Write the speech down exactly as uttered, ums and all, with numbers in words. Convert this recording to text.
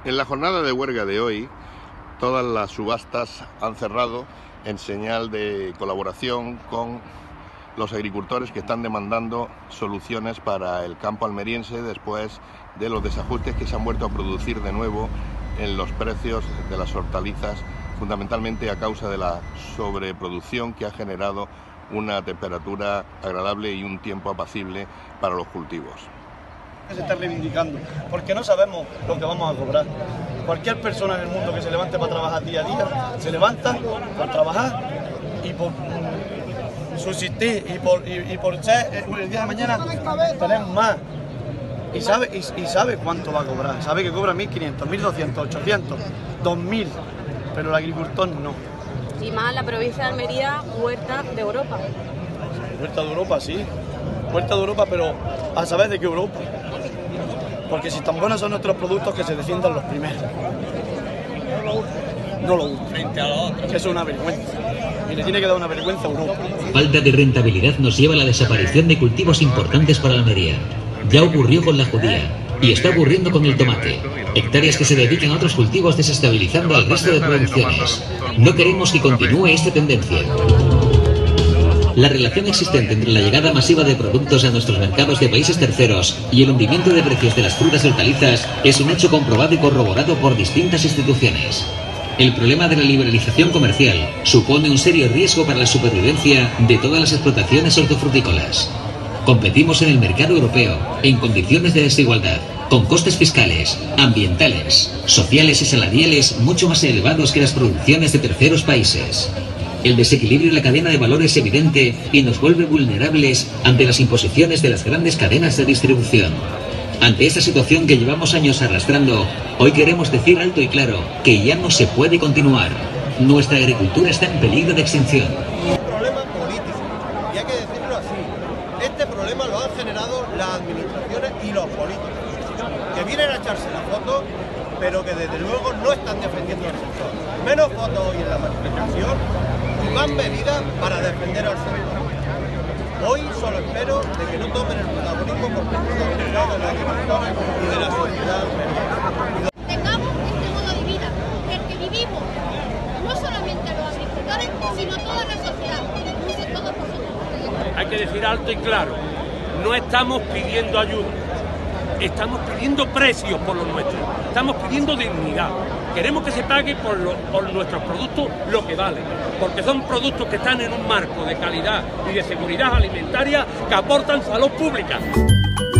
En la jornada de huelga de hoy, todas las subastas han cerrado en señal de colaboración con los agricultores que están demandando soluciones para el campo almeriense después de los desajustes que se han vuelto a producir de nuevo en los precios de las hortalizas, fundamentalmente a causa de la sobreproducción que ha generado una temperatura agradable y un tiempo apacible para los cultivos. Se está reivindicando, porque no sabemos lo que vamos a cobrar. Cualquier persona en el mundo que se levante para trabajar día a día, se levanta por trabajar y por subsistir y por, y, y por ser el día de mañana tener más. Y sabe, y, y sabe cuánto va a cobrar, sabe que cobra mil quinientos, mil doscientos, ochocientos, dos mil, pero el agricultor no. Y más la provincia de Almería, huerta de Europa. Huerta de Europa, sí. Huerta de Europa, pero a saber de qué Europa. Porque si tan buenos son nuestros productos, que se defiendan los primeros. No lo último. Frente a los otros. Eso es una vergüenza. Y le tiene que dar una vergüenza a Europa. Falta de rentabilidad nos lleva a la desaparición de cultivos importantes para Almería. Ya ocurrió con la judía y está ocurriendo con el tomate. Hectáreas que se dedican a otros cultivos desestabilizando al resto de producciones. No queremos que continúe esta tendencia. La relación existente entre la llegada masiva de productos a nuestros mercados de países terceros y el hundimiento de precios de las frutas y hortalizas es un hecho comprobado y corroborado por distintas instituciones. El problema de la liberalización comercial supone un serio riesgo para la supervivencia de todas las explotaciones hortofrutícolas. Competimos en el mercado europeo en condiciones de desigualdad, con costes fiscales, ambientales, sociales y salariales mucho más elevados que las producciones de terceros países. El desequilibrio en la cadena de valor es evidente y nos vuelve vulnerables ante las imposiciones de las grandes cadenas de distribución. Ante esta situación que llevamos años arrastrando, hoy queremos decir alto y claro que ya no se puede continuar. Nuestra agricultura está en peligro de extinción. Es un problema político, y hay que decirlo así. Este problema lo han generado las administraciones y los políticos, que vienen a echarse la foto, pero que desde luego no están defendiendo al sector. Menos fotos hoy en la manifestación y más medidas para defender al sector. Hoy solo espero de que no tomen el protagonismo completo de los agricultores y de la sociedad almeriense. Tengamos este modo de vida, el que vivimos, no solamente los agricultores, sino toda la sociedad, incluso todos nosotros. Hay que decir alto y claro, no estamos pidiendo ayuda, estamos pidiendo precios por lo nuestro, estamos pidiendo dignidad. Queremos que se pague por, lo, por nuestros productos lo que valen, porque son productos que están en un marco de calidad y de seguridad alimentaria que aportan salud pública.